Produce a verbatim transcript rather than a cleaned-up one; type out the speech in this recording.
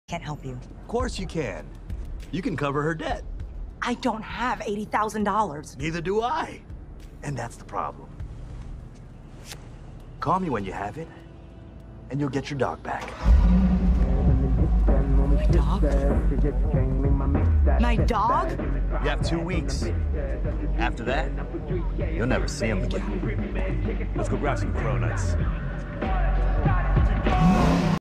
Can't help you. Of course you can. You can cover her debt. I don't have eighty thousand dollars. Neither do I. And that's the problem. Call me when you have it, and you'll get your dog back. My dog? My dog? You have two weeks. After that, you'll never see him again. Let's go grab some crow nuts.